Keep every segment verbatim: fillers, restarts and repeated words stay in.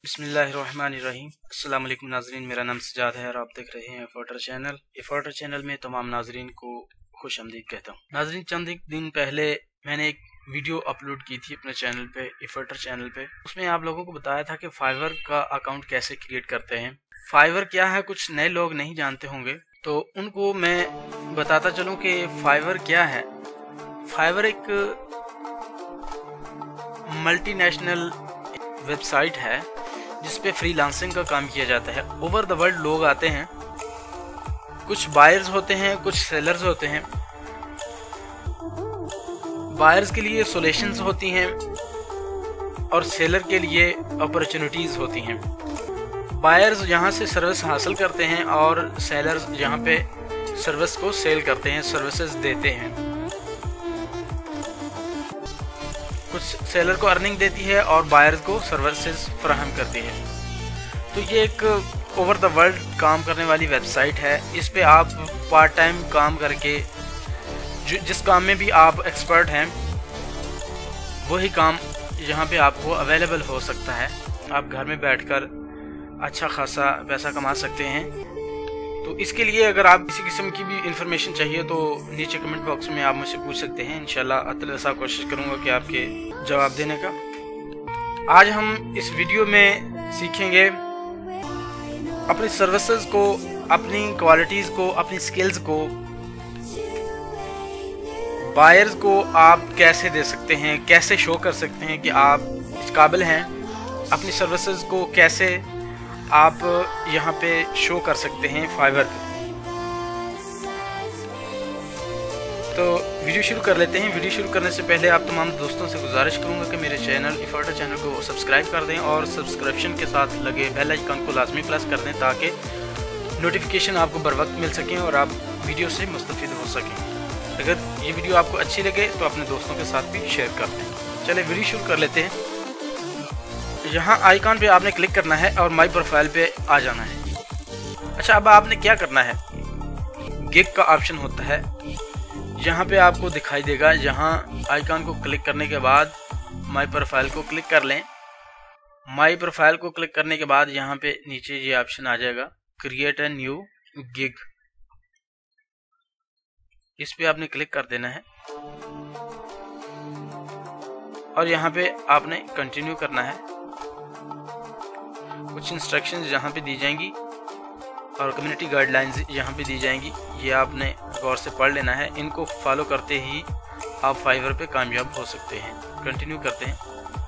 बिस्मिल्लाहिर्रहमानिर्रहीम। अस्सलाम वालेकुम नाज़रीन, मेरा नाम सजाद है और आप देख रहे हैं फिवर चैनल। फिवर चैनल में तमाम नाज़रीन को खुश आमदीद कहता हूँ। नाज़रीन, चंद एक दिन पहले मैंने एक वीडियो अपलोड की थी अपने चैनल पे, फिवर चैनल पे। उसमें आप लोगों को बताया था कि फाइवर का अकाउंट कैसे क्रिएट करते हैं। फाइवर क्या है, कुछ नए लोग नहीं जानते होंगे, तो उनको मैं बताता चलूँ कि फाइवर क्या है। फाइवर एक मल्टीनेशनल वेबसाइट है जिसपे फ्रीलांसिंग का काम किया जाता है। ओवर द वर्ल्ड लोग आते हैं, कुछ बायर्स होते हैं, कुछ सेलर्स होते हैं। बायर्स के लिए सॉल्यूशंस होती हैं और सेलर के लिए अपॉर्चुनिटीज होती हैं। बायर्स यहाँ से सर्विस हासिल करते हैं और सेलर्स यहाँ पे सर्विस को सेल करते हैं, सर्विसेज देते हैं। कुछ सेलर को अर्निंग देती है और बायर्स को सर्विसेज फराहम करती है। तो ये एक ओवर द वर्ल्ड काम करने वाली वेबसाइट है। इस पे आप पार्ट टाइम काम करके जो जिस काम में भी आप एक्सपर्ट हैं वही काम यहाँ पे आपको अवेलेबल हो सकता है। आप घर में बैठकर अच्छा खासा पैसा कमा सकते हैं। तो इसके लिए अगर आप किसी किस्म की भी इंफॉर्मेशन चाहिए तो नीचे कमेंट बॉक्स में आप मुझसे पूछ सकते हैं। इंशाल्लाह अतलसा कोशिश करूँगा कि आपके जवाब देने का। आज हम इस वीडियो में सीखेंगे अपनी सर्विसेज को, अपनी क्वालिटीज़ को, अपनी स्किल्स को बायर्स को आप कैसे दे सकते हैं, कैसे शो कर सकते हैं कि आप इस काबिल हैं। अपनी सर्विसेज को कैसे आप यहाँ पे शो कर सकते हैं फाइवर पे। तो वीडियो शुरू कर लेते हैं। वीडियो शुरू करने से पहले आप तमाम दोस्तों से गुजारिश करूँगा कि मेरे चैनल फिवर चैनल को सब्सक्राइब कर दें और सब्सक्रिप्शन के साथ लगे बेल आइकन को लाजमी प्रेस कर दें ताकि नोटिफिकेशन आपको बर वक्त मिल सकें और आप वीडियो से मुस्तफ़ीद हो सकें। अगर ये वीडियो आपको अच्छी लगे तो अपने दोस्तों के साथ भी शेयर कर दें। चलिए वीडियो शुरू कर लेते हैं। यहाँ आइकॉन पे आपने क्लिक करना है और माई प्रोफाइल पे आ जाना है। अच्छा, अब आपने क्या करना है, गिग का ऑप्शन होता है, यहाँ पे आपको दिखाई देगा। यहाँ आइकॉन को क्लिक करने के बाद माई प्रोफाइल को क्लिक कर लें। माई प्रोफाइल को क्लिक करने के बाद यहाँ पे नीचे ये ऑप्शन आ जाएगा, क्रिएट ए न्यू गिग। इस पे आपने क्लिक कर देना है और यहाँ पे आपने कंटिन्यू करना है। कुछ इंस्ट्रक्शंस यहाँ पे दी जाएंगी और कम्युनिटी गाइडलाइंस यहाँ पे दी जाएंगी। ये आपने गौर से पढ़ लेना है। इनको फॉलो करते ही आप फाइवर पे कामयाब हो सकते हैं। कंटिन्यू करते हैं।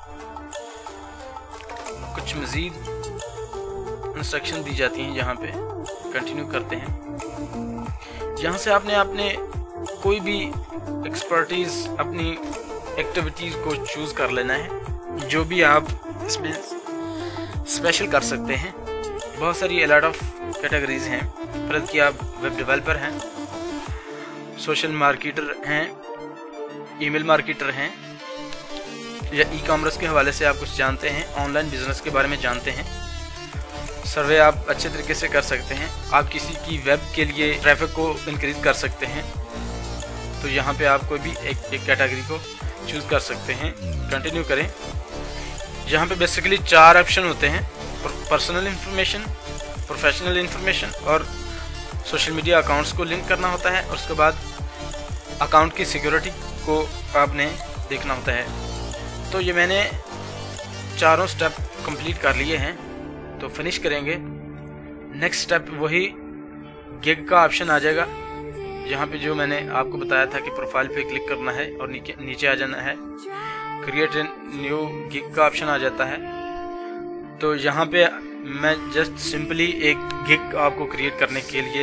कुछ मज़ीद इंस्ट्रक्शन दी जाती हैं यहाँ पे, कंटिन्यू करते हैं। यहाँ से आपने अपने कोई भी एक्सपर्टीज़, अपनी एक्टिविटीज़ को चूज़ कर लेना है जो भी आप इसमें स्पेशल कर सकते हैं। बहुत सारी अलॉट ऑफ कैटेगरीज हैं। फर्ज कि आप वेब डेवलपर हैं, सोशल मार्केटर हैं, ईमेल मार्केटर हैं या ई कॉमर्स के हवाले से आप कुछ जानते हैं, ऑनलाइन बिजनेस के बारे में जानते हैं, सर्वे आप अच्छे तरीके से कर सकते हैं, आप किसी की वेब के लिए ट्रैफिक को इंक्रीज कर सकते हैं, तो यहाँ पे आप कोई भी एक एक कैटेगरी को चूज़ कर सकते हैं। कंटिन्यू करें। यहाँ पे बेसिकली चार ऑप्शन होते हैं, पर्सनल इंफॉर्मेशन, प्रोफेशनल इंफॉर्मेशन और सोशल मीडिया अकाउंट्स को लिंक करना होता है और उसके बाद अकाउंट की सिक्योरिटी को आपने देखना होता है। तो ये मैंने चारों स्टेप कंप्लीट कर लिए हैं, तो फिनिश करेंगे। नेक्स्ट स्टेप वही गिग का ऑप्शन आ जाएगा। यहाँ पे जो मैंने आपको बताया था कि प्रोफाइल पे क्लिक करना है और नीचे नीचे आ जाना है, क्रिएट ए न्यू गिग का ऑप्शन आ जाता है। तो यहाँ पे मैं जस्ट सिंपली एक गिग आपको क्रिएट करने के लिए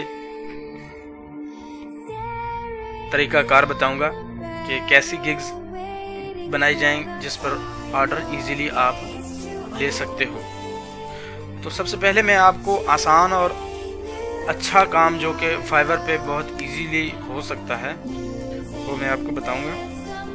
तरीकाकार बताऊंगा कि कैसी गिग्स बनाई जाएं जिस पर ऑर्डर इजीली आप ले सकते हो। तो सबसे पहले मैं आपको आसान और अच्छा काम जो कि फाइवर पे बहुत इजीली हो सकता है वो मैं आपको बताऊंगा।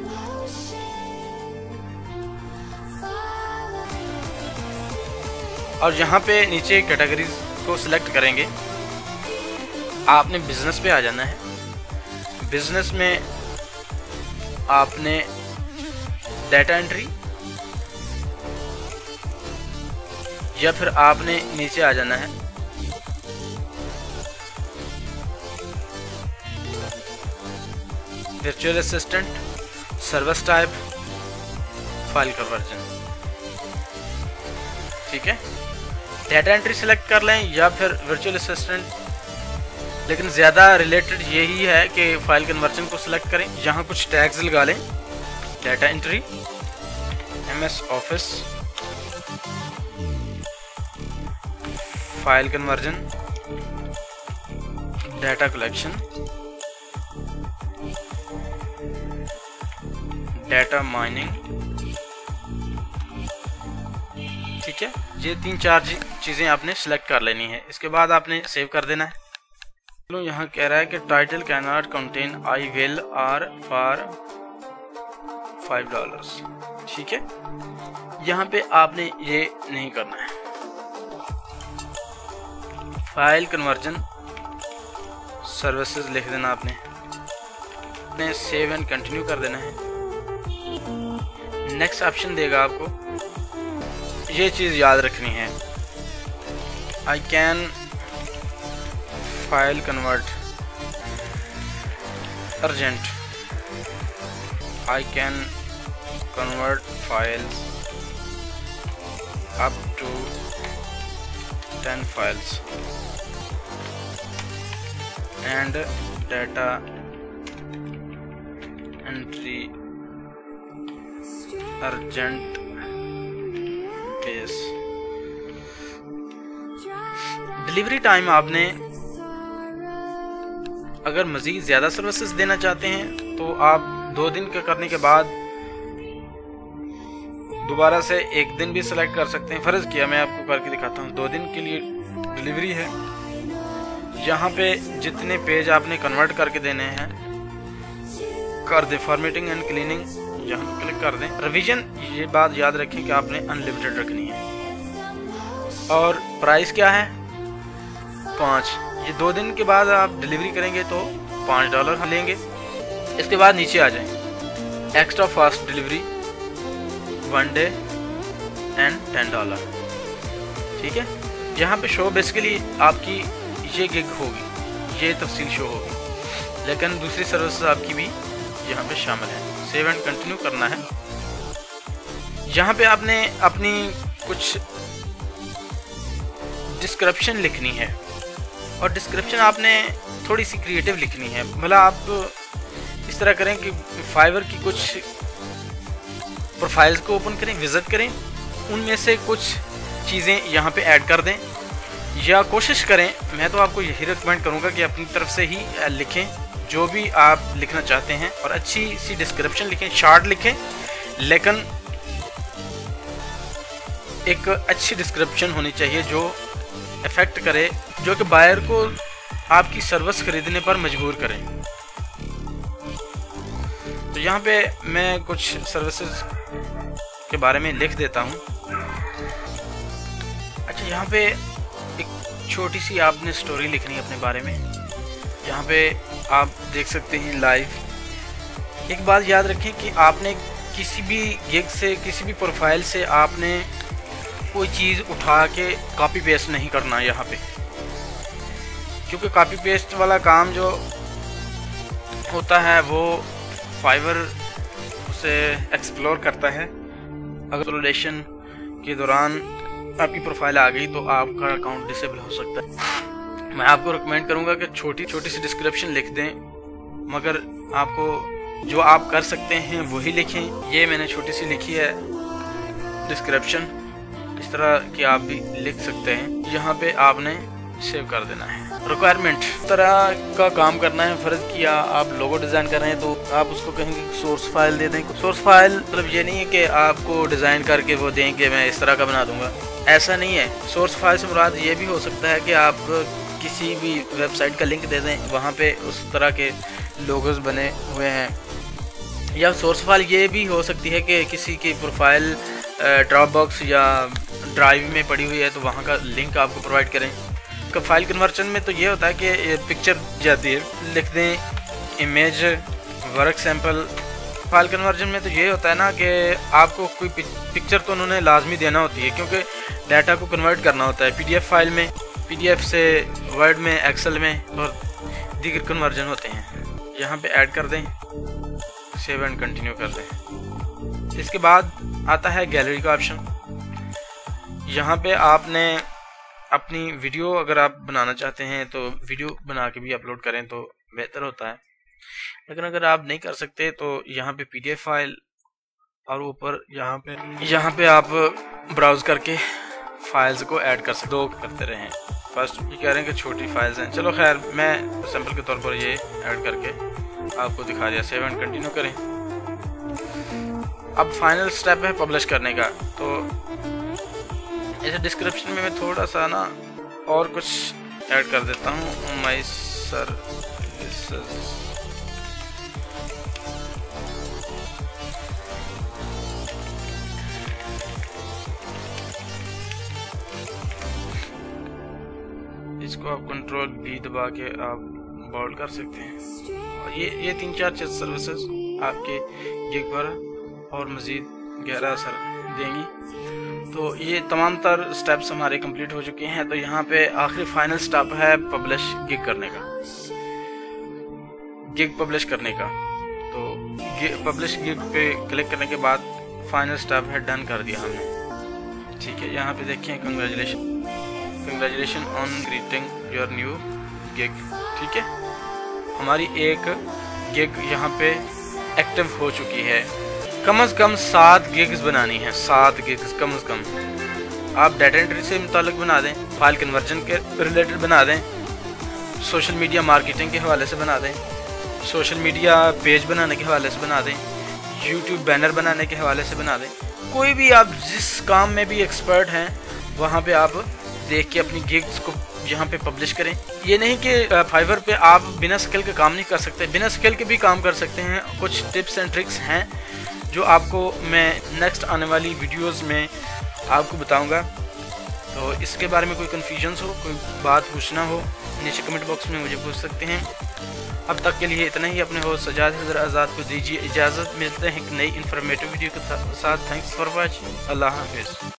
और यहाँ पे नीचे कैटेगरीज को सिलेक्ट करेंगे। आपने बिजनेस पे आ जाना है। बिजनेस में आपने डाटा एंट्री, या फिर आपने नीचे आ जाना है, virtual assistant, service type, file conversion. ठीक है, डाटा एंट्री सेलेक्ट कर लें या फिर वर्चुअल असिस्टेंट, लेकिन ज़्यादा रिलेटेड यही है कि फाइल कन्वर्जन को सिलेक्ट करें। यहाँ कुछ टैग्स लगा लें, data entry, M S office, file conversion, data collection, data mining. ठीक है, ये तीन चार चीज़ें आपने सेलेक्ट कर लेनी है। इसके बाद आपने सेव कर देना है। चलो यहाँ कह रहा है कि title cannot contain I will are for five dollars. ठीक है, यहाँ पे आपने ये नहीं करना है। फाइल कन्वर्जन सर्विसेज लिख देना आपने, आपने सेव एंड कंटिन्यू कर देना है। नेक्स्ट ऑप्शन देगा आपको, ये चीज़ याद रखनी है, I can file convert urgent, I can convert files up to ten files and data entry urgent pace. Delivery time आपने अगर मज़ीद ज़्यादा सर्विसेज देना चाहते हैं तो आप दो दिन के करने के बाद दोबारा से एक दिन भी सिलेक्ट कर सकते हैं। फ़र्ज़ किया मैं आपको करके दिखाता हूँ। दो दिन के लिए डिलीवरी है। यहाँ पे जितने पेज आपने कन्वर्ट करके देने हैं कर दें। फॉर्मेटिंग एंड क्लीनिंग यहाँ क्लिक कर दें। रिवीजन, ये बात याद रखें कि आपने अनलिमिटेड रखनी है। और प्राइस क्या है? पाँच। ये दो दिन के बाद आप डिलीवरी करेंगे तो पाँच डॉलर हम लेंगे। इसके बाद नीचे आ जाएं, extra fast delivery one day and ten dollar. ठीक है, यहाँ पे शो बेसिकली आपकी ये गिग होगी, ये तफसील शो होगी, लेकिन दूसरी सर्विसेज आपकी भी यहाँ पे शामिल है। सेव एंड कंटिन्यू करना है। यहाँ पे आपने अपनी कुछ डिस्क्रिप्शन लिखनी है और डिस्क्रिप्शन आपने थोड़ी सी क्रिएटिव लिखनी है। भला आप इस तरह करें कि फाइवर की कुछ प्रोफाइल्स को ओपन करें, विजिट करें, उनमें से कुछ चीज़ें यहाँ पे ऐड कर दें, या कोशिश करें, मैं तो आपको यही रिकमेंड करूँगा कि अपनी तरफ से ही लिखें जो भी आप लिखना चाहते हैं, और अच्छी सी डिस्क्रिप्शन लिखें, शार्ट लिखें, लेकिन एक अच्छी डिस्क्रिप्शन होनी चाहिए जो इफेक्ट करे, जो कि बायर को आपकी सर्विस खरीदने पर मजबूर करें। तो यहाँ पे मैं कुछ सर्विसेज के बारे में लिख देता हूँ। अच्छा, यहाँ पे एक छोटी सी आपने स्टोरी लिखनी है अपने बारे में। यहाँ पे आप देख सकते हैं लाइव। एक बात याद रखें कि आपने किसी भी गिग से, किसी भी प्रोफाइल से आपने कोई चीज़ उठा के कॉपी पेस्ट नहीं करना यहाँ पे, क्योंकि कॉपी पेस्ट वाला काम जो होता है वो फाइवर उसे एक्सप्लोर करता है। अगर एक्सप्लोरेशन के दौरान आपकी प्रोफाइल आ गई तो आपका अकाउंट डिसेबल हो सकता है। मैं आपको रिकमेंड करूँगा कि छोटी छोटी सी डिस्क्रिप्शन लिख दें, मगर आपको जो आप कर सकते हैं वही लिखें। ये मैंने छोटी सी लिखी है डिस्क्रिप्शन, इस तरह कि आप भी लिख सकते हैं। यहाँ पे आपने सेव कर देना है। रिक्वायरमेंट तरह का काम करना है। फ़र्ज़ किया आप लोगो डिज़ाइन कर रहे हैं तो आप उसको कहेंगे सोर्स फाइल दे दें। सोर्स फाइल मतलब ये नहीं है कि आपको डिज़ाइन करके वो दें कि मैं इस तरह का बना दूंगा, ऐसा नहीं है। सोर्स फाइल से मुराद ये भी हो सकता है कि आप किसी भी वेबसाइट का लिंक दे दें, वहाँ पे उस तरह के लोगोस बने हुए हैं। या सोर्स फाइल ये भी हो सकती है कि किसी की प्रोफाइल ड्रॉप बॉक्स या ड्राइव में पड़ी हुई है तो वहाँ का लिंक आपको प्रोवाइड करें। फाइल कन्वर्जन में तो ये होता है कि पिक्चर जाती है, लिख दें image work sample. File conversion में तो ये होता है ना कि आपको कोई पिक्चर तो उन्होंने लाजमी देना होती है, क्योंकि डाटा को कन्वर्ट करना होता है पीडीएफ फाइल में, पीडीएफ से वर्ड में, एक्सेल में और दीगर कन्वर्जन होते हैं। यहाँ पे ऐड कर दें, सेव एंड कंटिन्यू कर दें। इसके बाद आता है गैलरी का ऑप्शन। यहाँ पे आपने अपनी वीडियो अगर आप बनाना चाहते हैं तो वीडियो बना के भी अपलोड करें तो बेहतर होता है, लेकिन अगर आप नहीं कर सकते तो यहाँ पे पीडीएफ फाइल और ऊपर यहाँ पे यहाँ पे आप ब्राउज करके फाइल्स को ऐड कर सकते, दो करते रहें। फर्स्ट ये कह रहे हैं कि छोटी फाइल्स हैं, चलो खैर मैं सैंपल के तौर पर ये ऐड करके आपको दिखा दिया। सेव एंड कंटिन्यू करें। अब फाइनल स्टेप है पब्लिश करने का। तो इस डिस्क्रिप्शन में मैं थोड़ा सा ना और कुछ ऐड कर देता हूँ। माई सर्विसेज इसको आप कंट्रोल बी दबा के आप बोल्ड कर सकते हैं। और ये ये तीन चार चीज सर्विसेज आपके गिग पर और मज़ीद गहरा असर देंगी। तो ये तमाम तर स्टेप्स हमारे कंप्लीट हो चुके हैं। तो यहाँ पे आखिरी फाइनल स्टेप है पब्लिश गिग करने का, गिग पब्लिश करने का। तो पब्लिश गिग पे क्लिक करने के बाद फाइनल स्टेप है डन कर दिया हमने। ठीक है, यहाँ पे देखिए congratulation congratulation on creating your new gig. ठीक है, हमारी एक गिग यहाँ पे एक्टिव हो चुकी है। कम से कम सात गिग्स बनानी है, सात गिग्स कम से कम। आप डाटा एंट्री से मुताल्लिक बना दें, फाइल कन्वर्जन के रिलेटेड बना दें, सोशल मीडिया मार्केटिंग के हवाले से बना दें, सोशल मीडिया पेज बनाने के हवाले से बना दें, यूट्यूब बैनर बनाने के हवाले से बना दें। कोई भी आप जिस काम में भी एक्सपर्ट हैं वहाँ पे आप देख के अपनी गिग्स को यहाँ पे पब्लिश करें। ये नहीं कि फाइवर पे आप बिना स्किल के काम नहीं कर सकते, बिना स्किल के भी काम कर सकते हैं। कुछ टिप्स एंड ट्रिक्स हैं जो आपको मैं नेक्स्ट आने वाली वीडियोस में आपको बताऊंगा। तो इसके बारे में कोई कन्फ्यूजन हो, कोई बात पूछना हो, नीचे कमेंट बॉक्स में मुझे पूछ सकते हैं। अब तक के लिए इतना ही। अपने होस्ट सजाद हैदर आज़ाद को दीजिए इजाज़त। मिलते हैं एक नई इन्फॉर्मेटिव वीडियो के साथ। Thanks for watching. अल्लाह हाफिज़।